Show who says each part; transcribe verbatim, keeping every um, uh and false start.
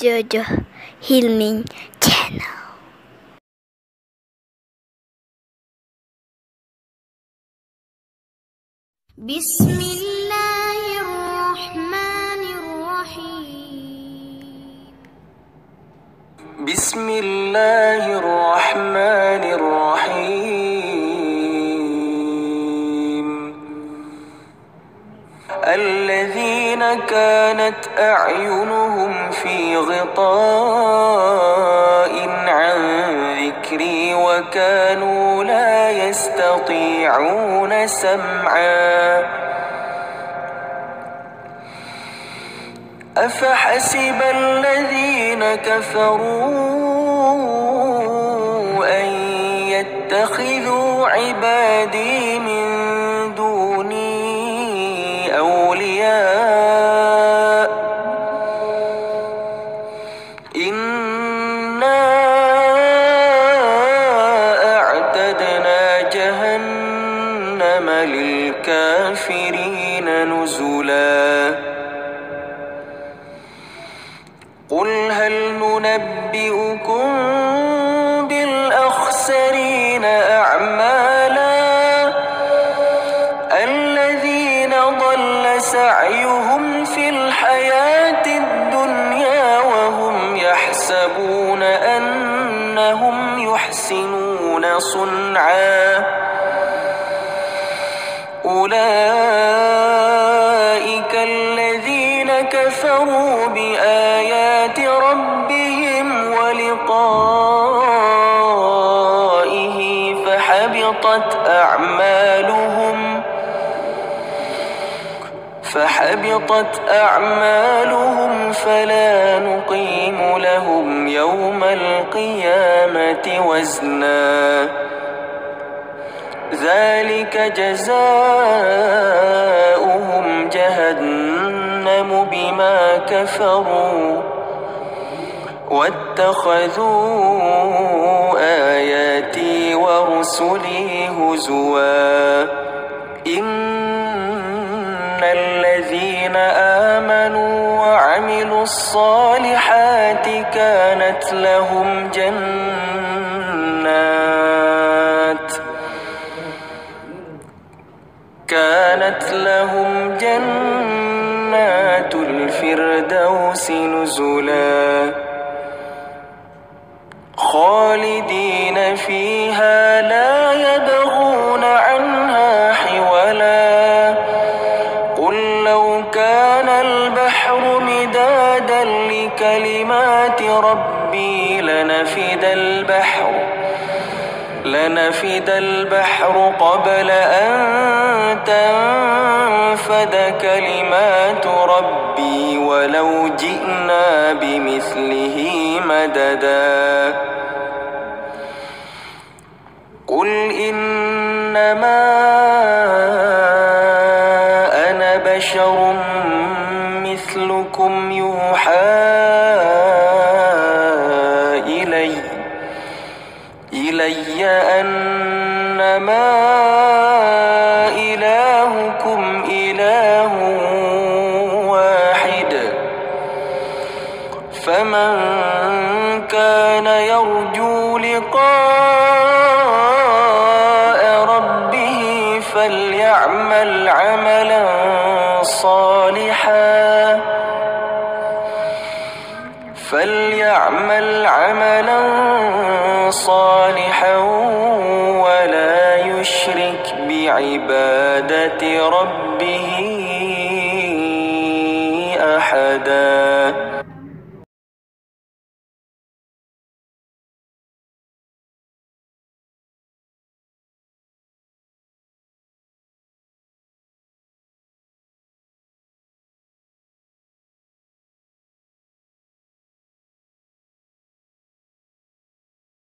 Speaker 1: Jojo Healing Channel. بسم الله الرحمن الرحيم.
Speaker 2: بسم الله الرحمن الرحيم. الذين كانت أعينهم في غطاء عن ذكري وكانوا لا يستطيعون سمعا أفحسب الذين كفروا أن يتخذوا عبادي من دوني أولياء إنا أعتدنا جهنم للكافرين نزلا قل هل ننبئكم بالأخسرين أعمالا الذين ضل سعيهم في الحياة الدنيا وهم يحسبون أنهم يحسنون صنعا أولئك الذين كفروا بآيات ربهم ولقائه فحبطت أعمالهم فحبطت أعمالهم فلا نقيم لهم يوم القيامة وزنا ذلك جزاؤهم جهنم بما كفروا واتخذوا آياتي ورسلي هزوا إن الذين آمنوا وعملوا الصالحات كانت لهم جنات كانت لهم جنات الفردوس نزلا خالدين فيها لا يبغون عنها حولا قل لو كان البحر مدادا لكلمات ربي لنفد البحر لنفد البحر قبل أن تنفد كلمات ربي ولو جئنا بمثله مددا قل إنما أنا بشر مثلكم يوحى إلي إلي أنما إلهكم إله واحد فمن كان يرجو لقاء ربه فليعمل عملا صالحا فليعمل عملا صالحا ولا يشرك بعبادة ربه